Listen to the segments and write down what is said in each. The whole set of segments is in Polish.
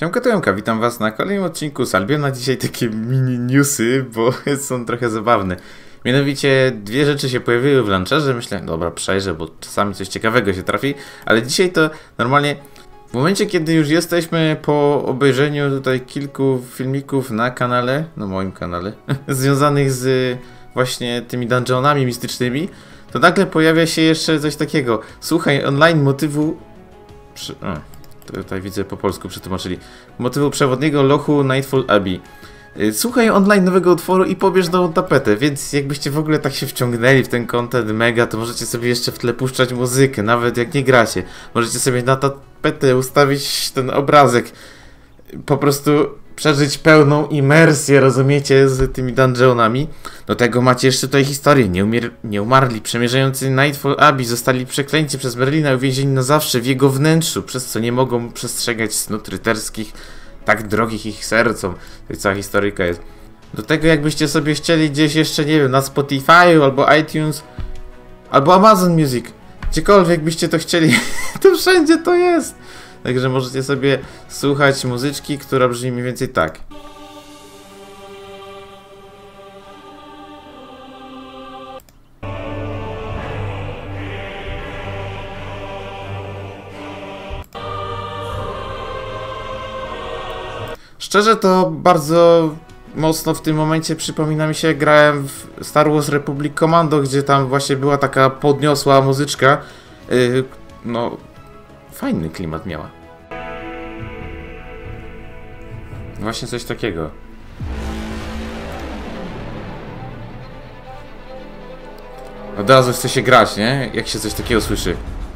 Siemka to Jomka, witam was na kolejnym odcinku z Albiona. Dzisiaj takie mini newsy, bo są trochę zabawne. Mianowicie dwie rzeczy się pojawiły w launcherze. Myślę, dobra, przejrzę, bo czasami coś ciekawego się trafi. Ale dzisiaj to normalnie w momencie, kiedy już jesteśmy po obejrzeniu tutaj kilku filmików na kanale, na moim kanale, związanych z właśnie tymi dungeonami mistycznymi, to nagle pojawia się jeszcze coś takiego. Słuchaj online motywu... Tutaj widzę po polsku przetłumaczyli. Motywu przewodniego lochu Nightfall Abbey. Słuchaj online nowego utworu i pobierz nową tapetę, więc jakbyście w ogóle tak się wciągnęli w ten content mega, to możecie sobie jeszcze w tle puszczać muzykę, nawet jak nie gracie. Możecie sobie na tapetę ustawić ten obrazek. Po prostu przeżyć pełną imersję, rozumiecie, z tymi dungeonami. Do tego macie jeszcze tutaj historię. Nieumarli, przemierzający Nightfall Abbey zostali przeklęci przez Merlina i uwięzieni na zawsze w jego wnętrzu, przez co nie mogą przestrzegać snut rycerskich, tak drogich ich sercom. To cała historyjka jest. Do tego jakbyście sobie chcieli gdzieś jeszcze, nie wiem, na Spotify albo iTunes, albo Amazon Music, gdziekolwiek byście to chcieli, to wszędzie to jest. Także możecie sobie słuchać muzyczki, która brzmi mniej więcej tak. Szczerze to bardzo mocno w tym momencie przypomina mi się, jak grałem w Star Wars Republic Commando, gdzie tam właśnie była taka podniosła muzyczka. No, fajny klimat miała. Właśnie coś takiego. Od razu chce się grać, nie? Jak się coś takiego słyszy.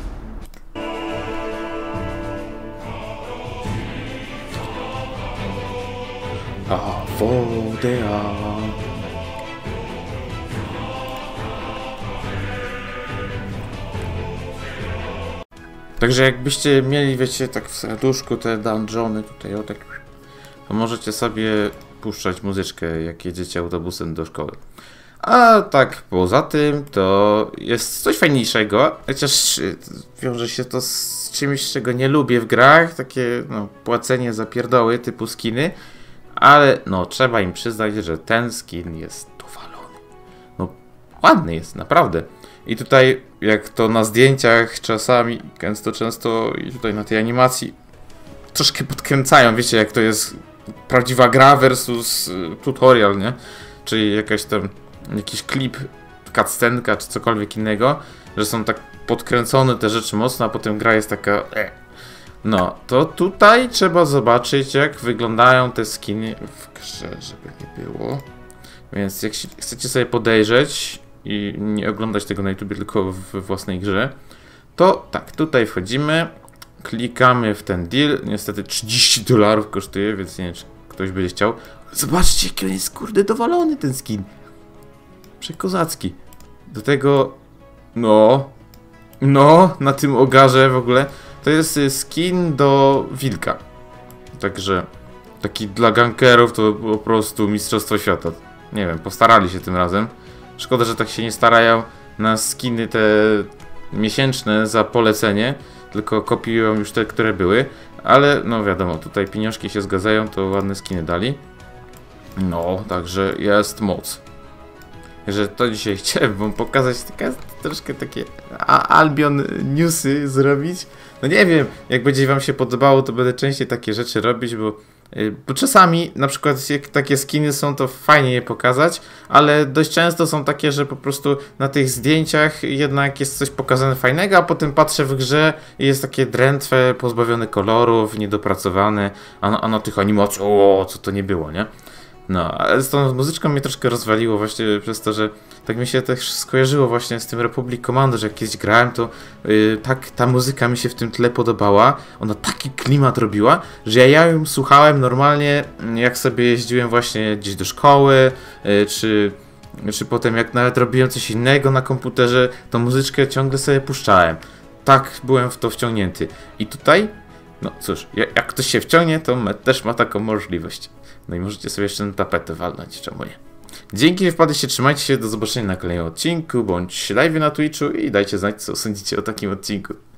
Także jakbyście mieli, wiecie, tak w serduszku te dungeony tutaj, o tak, to możecie sobie puszczać muzyczkę, jak jedziecie autobusem do szkoły. A tak poza tym to jest coś fajniejszego, chociaż wiąże się to z czymś, czego nie lubię w grach, takie no, płacenie za pierdoły typu skiny, ale no trzeba im przyznać, że ten skin jest dowalony. No ładny jest, naprawdę. I tutaj jak to na zdjęciach czasami, często i tutaj na tej animacji troszkę podkręcają, wiecie, jak to jest prawdziwa gra versus tutorial, nie? Czyli jakaś tam, jakiś klip, cutscenka czy cokolwiek innego, że są tak podkręcone te rzeczy mocno, a potem gra jest taka No, to tutaj trzeba zobaczyć, jak wyglądają te skiny w grze, żeby nie było. Więc jak chcecie sobie podejrzeć i nie oglądać tego na YouTube, tylko w własnej grze, to tak, tutaj wchodzimy, klikamy w ten deal. Niestety $30 kosztuje, więc nie wiem, czy ktoś będzie chciał. Zobaczcie, jaki on jest, kurde, dowalony ten skin. Przekozacki. Do tego, no, na tym ogarze w ogóle, to jest skin do wilka. Także taki dla gankerów to po prostu mistrzostwo świata. Nie wiem, postarali się tym razem. Szkoda, że tak się nie starają na skiny te miesięczne za polecenie, tylko kopiują już te, które były. Ale no wiadomo, tutaj pieniążki się zgadzają, to ładne skiny dali. No, także jest moc. Że to dzisiaj chciałem wam pokazać, troszkę takie Albion newsy zrobić. No nie wiem, jak będzie wam się podobało, to będę częściej takie rzeczy robić, bo czasami na przykład jak takie skiny są, to fajnie je pokazać, ale dość często są takie, że po prostu na tych zdjęciach jednak jest coś pokazane fajnego, a potem patrzę w grze i jest takie drętwe, pozbawione kolorów, niedopracowane, a na tych animacjach, co to nie było, nie? No, ale z tą muzyczką mnie troszkę rozwaliło właśnie przez to, że tak mi się też skojarzyło właśnie z tym Republic Commando, że jak kiedyś grałem, to tak ta muzyka mi się w tym tle podobała. Ona taki klimat robiła, że ja ją słuchałem normalnie, jak sobie jeździłem właśnie gdzieś do szkoły, czy potem jak nawet robiłem coś innego na komputerze, tą muzyczkę ciągle sobie puszczałem. Tak byłem w to wciągnięty. I tutaj, no cóż, jak ktoś się wciągnie, to też ma taką możliwość. No i możecie sobie jeszcze na tapetę walnąć, czemu nie? Dzięki, że wpadliście, trzymajcie się, do zobaczenia na kolejnym odcinku, bądź live na Twitchu i dajcie znać, co sądzicie o takim odcinku.